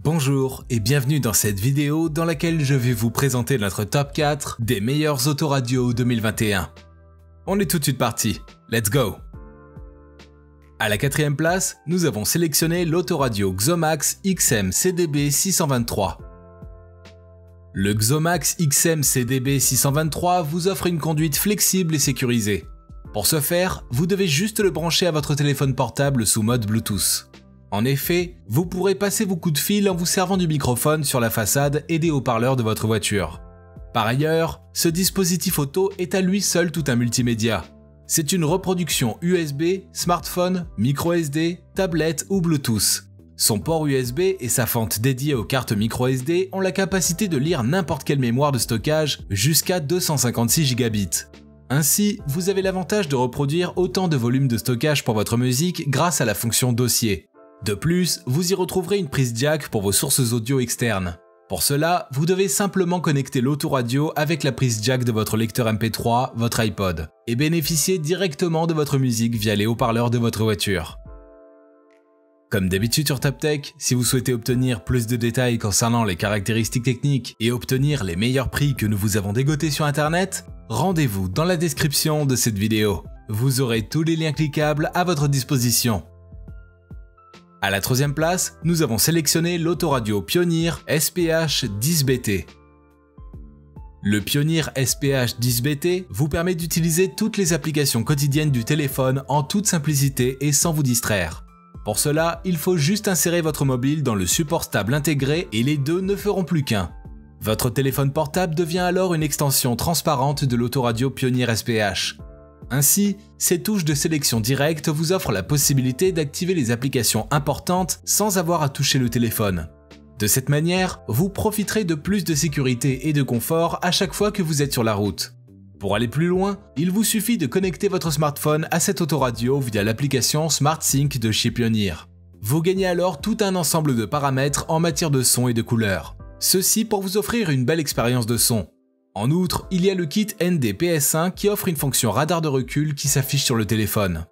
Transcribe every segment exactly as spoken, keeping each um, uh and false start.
Bonjour et bienvenue dans cette vidéo dans laquelle je vais vous présenter notre top quatre des meilleurs autoradios deux mille vingt et un. On est tout de suite parti, let's go! À la quatrième place, nous avons sélectionné l'autoradio Xomax X M C D B six cent vingt-trois. Le Xomax X M C D B six cent vingt-trois vous offre une conduite flexible et sécurisée. Pour ce faire, vous devez juste le brancher à votre téléphone portable sous mode Bluetooth. En effet, vous pourrez passer vos coups de fil en vous servant du microphone sur la façade et des haut-parleurs de votre voiture. Par ailleurs, ce dispositif auto est à lui seul tout un multimédia. C'est une reproduction U S B, smartphone, micro S D, tablette ou Bluetooth. Son port U S B et sa fente dédiée aux cartes micro S D ont la capacité de lire n'importe quelle mémoire de stockage jusqu'à deux cent cinquante-six gigabits. Ainsi, vous avez l'avantage de reproduire autant de volume de stockage pour votre musique grâce à la fonction dossier. De plus, vous y retrouverez une prise jack pour vos sources audio externes. Pour cela, vous devez simplement connecter l'autoradio avec la prise jack de votre lecteur M P trois, votre iPod, et bénéficier directement de votre musique via les haut-parleurs de votre voiture. Comme d'habitude sur TopTech, si vous souhaitez obtenir plus de détails concernant les caractéristiques techniques et obtenir les meilleurs prix que nous vous avons dégotés sur internet, rendez-vous dans la description de cette vidéo. Vous aurez tous les liens cliquables à votre disposition. À la troisième place, nous avons sélectionné l'autoradio Pioneer S P H dix B T. Le Pioneer S P H dix B T vous permet d'utiliser toutes les applications quotidiennes du téléphone en toute simplicité et sans vous distraire. Pour cela, il faut juste insérer votre mobile dans le support stable intégré et les deux ne feront plus qu'un. Votre téléphone portable devient alors une extension transparente de l'autoradio Pioneer S P H. Ainsi, ces touches de sélection directe vous offrent la possibilité d'activer les applications importantes sans avoir à toucher le téléphone. De cette manière, vous profiterez de plus de sécurité et de confort à chaque fois que vous êtes sur la route. Pour aller plus loin, il vous suffit de connecter votre smartphone à cette autoradio via l'application SmartSync de chez Pioneer. Vous gagnez alors tout un ensemble de paramètres en matière de son et de couleurs. Ceci pour vous offrir une belle expérience de son. En outre, il y a le kit N D P S un qui offre une fonction radar de recul qui s'affiche sur le téléphone.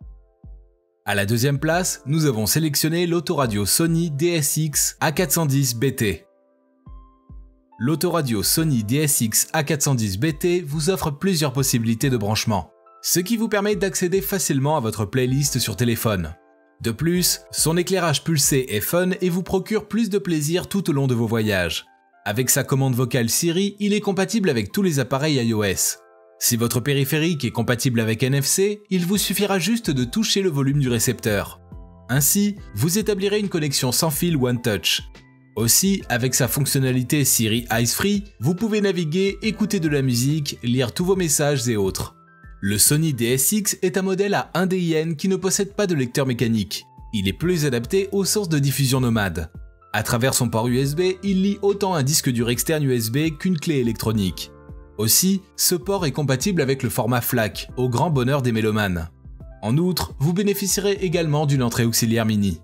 À la deuxième place, nous avons sélectionné l'autoradio Sony D S X A quatre cent dix B T. L'autoradio Sony D S X A quatre cent dix B T vous offre plusieurs possibilités de branchement, ce qui vous permet d'accéder facilement à votre playlist sur téléphone. De plus, son éclairage pulsé est fun et vous procure plus de plaisir tout au long de vos voyages. Avec sa commande vocale Siri, il est compatible avec tous les appareils iOS. Si votre périphérique est compatible avec N F C, il vous suffira juste de toucher le volume du récepteur. Ainsi, vous établirez une connexion sans fil One Touch. Aussi, avec sa fonctionnalité Siri Eyes Free, vous pouvez naviguer, écouter de la musique, lire tous vos messages et autres. Le Sony D S X est un modèle à un D I N qui ne possède pas de lecteur mécanique. Il est plus adapté aux sources de diffusion nomade. À travers son port U S B, il lit autant un disque dur externe U S B qu'une clé électronique. Aussi, ce port est compatible avec le format FLAC, au grand bonheur des mélomanes. En outre, vous bénéficierez également d'une entrée auxiliaire mini.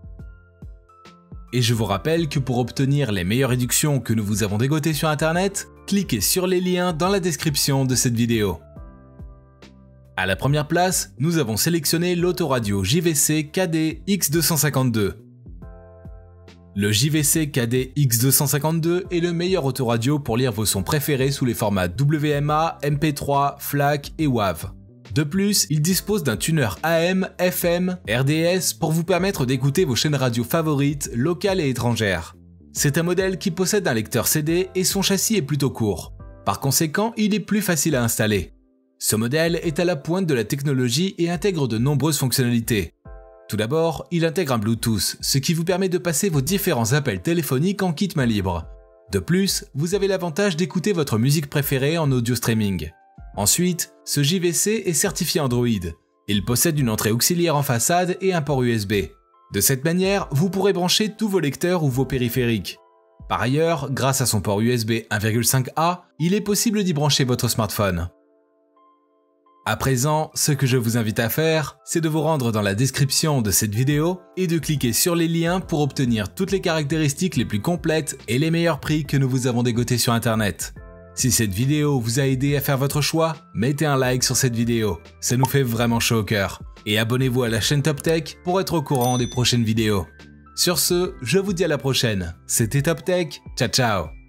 Et je vous rappelle que pour obtenir les meilleures réductions que nous vous avons dégotées sur internet, cliquez sur les liens dans la description de cette vidéo. À la première place, nous avons sélectionné l'autoradio J V C K D X deux cent cinquante-deux. Le J V C K D X deux cent cinquante-deux est le meilleur autoradio pour lire vos sons préférés sous les formats W M A, M P trois, FLAC et WAV. De plus, il dispose d'un tuner A M, F M, R D S pour vous permettre d'écouter vos chaînes radio favorites, locales et étrangères. C'est un modèle qui possède un lecteur C D et son châssis est plutôt court. Par conséquent, il est plus facile à installer. Ce modèle est à la pointe de la technologie et intègre de nombreuses fonctionnalités. Tout d'abord, il intègre un Bluetooth, ce qui vous permet de passer vos différents appels téléphoniques en kit main libre. De plus, vous avez l'avantage d'écouter votre musique préférée en audio streaming. Ensuite, ce J V C est certifié Android. Il possède une entrée auxiliaire en façade et un port U S B. De cette manière, vous pourrez brancher tous vos lecteurs ou vos périphériques. Par ailleurs, grâce à son port U S B un virgule cinq A, il est possible d'y brancher votre smartphone. À présent, ce que je vous invite à faire, c'est de vous rendre dans la description de cette vidéo et de cliquer sur les liens pour obtenir toutes les caractéristiques les plus complètes et les meilleurs prix que nous vous avons dégotés sur internet. Si cette vidéo vous a aidé à faire votre choix, mettez un like sur cette vidéo, ça nous fait vraiment chaud au cœur. Et abonnez-vous à la chaîne TopTech pour être au courant des prochaines vidéos. Sur ce, je vous dis à la prochaine. C'était Top Tech, ciao ciao.